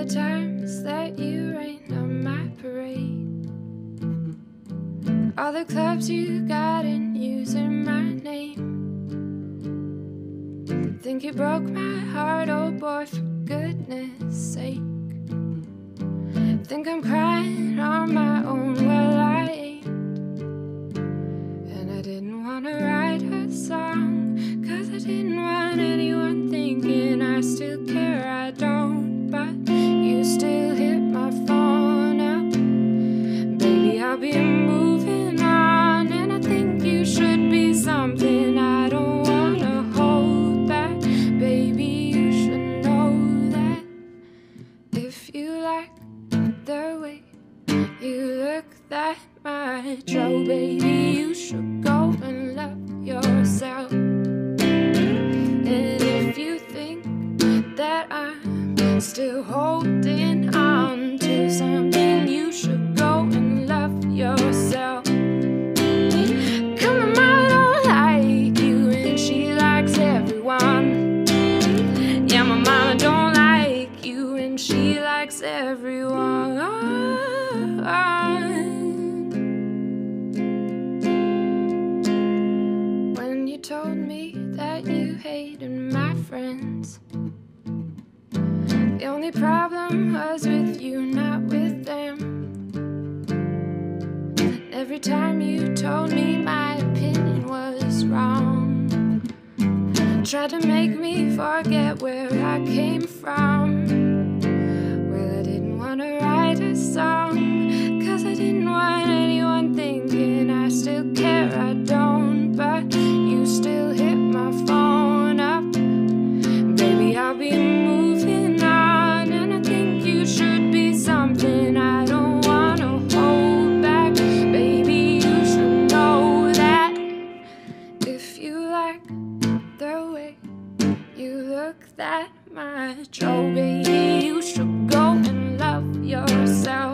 the times that you rained on my parade, all the clubs you got in using my name. Think you broke my heart, oh boy, for goodness sake. Think I'm crying on my own, well I ain't. And I didn't want to write a song, 'cause I didn't want anyone thinking I still care. I don't, but you still hit my phone up. Baby, I'll be moving on, and I think you should be something I don't want to hold back. Baby, you should know that if you like the way you look that much, oh baby, you should go and love yourself. And if you think that I'm still holding on to something, you should go and love yourself. Come on, mama don't like you and she likes everyone. Yeah, my mama don't like you and she likes everyone. When you told me that you hated my friends, the only problem was with you, not with them. Every time you told me my opinion was wrong, tried to make me forget where I came from. Well, I didn't want to write a song, 'cause I didn't want anyone thinking I still care. I don't, but you still hit my phone up. Baby, I'll be moving on, and I think you should be something I don't want to hold back. Baby, you should know that if you like the way you look that much, oh baby, you should go and love yourself.